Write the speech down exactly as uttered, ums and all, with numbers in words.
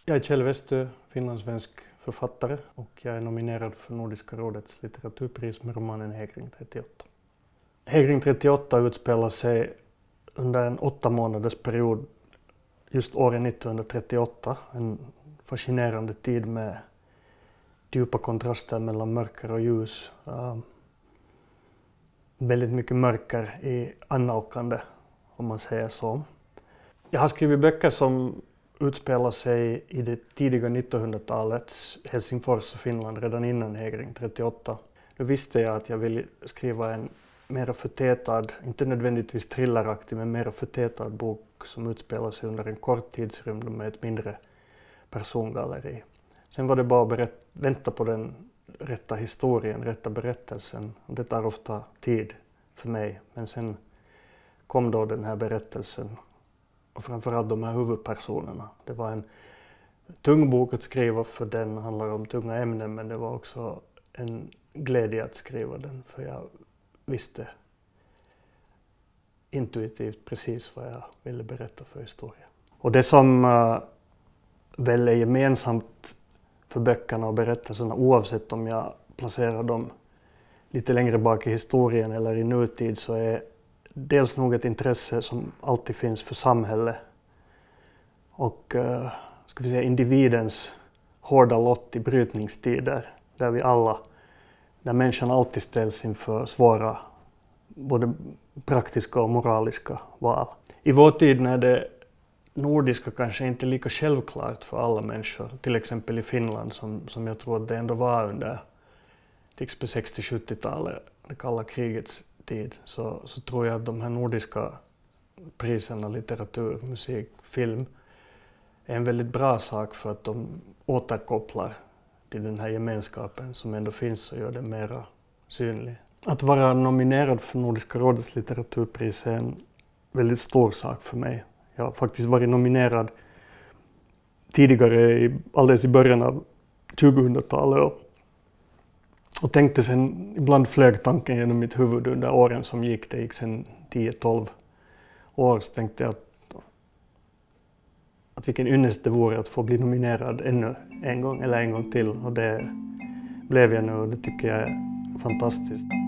Jag är Kjell Westö, finlandssvensk författare, och jag är nominerad för Nordiska rådets litteraturpris med romanen Hägring trettioåtta. Hägring trettioåtta utspelar sig under en åtta månaders period just året nittonhundratrettioåtta. En fascinerande tid med djupa kontraster mellan mörker och ljus. Uh, väldigt mycket mörker i annalkande, om man säger så. Jag har skrivit böcker som utspelar sig i det tidiga nittonhundratalets Helsingfors och Finland redan innan Hägring trettioåtta. Då visste jag att jag ville skriva en mer förtätad, inte nödvändigtvis thrilleraktig, men mer förtätad bok som utspelar sig under en kort tidsrymd med ett mindre persongalleri. Sen var det bara att berätt, vänta på den rätta historien, rätta berättelsen. Det tar ofta tid för mig, men sen kom då den här berättelsen. Och framförallt de här huvudpersonerna. Det var en tung bok att skriva, för den handlar om tunga ämnen, men det var också en glädje att skriva den, för jag visste intuitivt precis vad jag ville berätta för historia. Och det som uh, väl är gemensamt för böckerna och berättelserna, oavsett om jag placerar dem lite längre bak i historien eller i nutid, så är dels nog ett intresse som alltid finns för samhälle och uh, ska vi säga, individens hårda lott i brytningstider, där vi alla, där människan alltid ställs inför svåra både praktiska och moraliska val. I vår tid när det nordiska kanske inte är lika självklart för alla människor, till exempel i Finland som, som jag tror att det ändå var under sextio-sjuttiotalet, det kalla krigets tid, så, så tror jag att de här nordiska priserna, litteratur, musik, film, är en väldigt bra sak, för att de återkopplar till den här gemenskapen som ändå finns och gör det mera synlig. Att vara nominerad för Nordiska rådets litteraturpris är en väldigt stor sak för mig. Jag har faktiskt varit nominerad tidigare, alldeles i början av tjugohundratalet, och, och tänkte sen, ibland flög tanken genom mitt huvud under åren som gick, det gick sen tio tolv år, så tänkte jag att, att vilken ynnest det vore att få bli nominerad ännu en gång eller en gång till, och det blev jag nu, och det tycker jag är fantastiskt.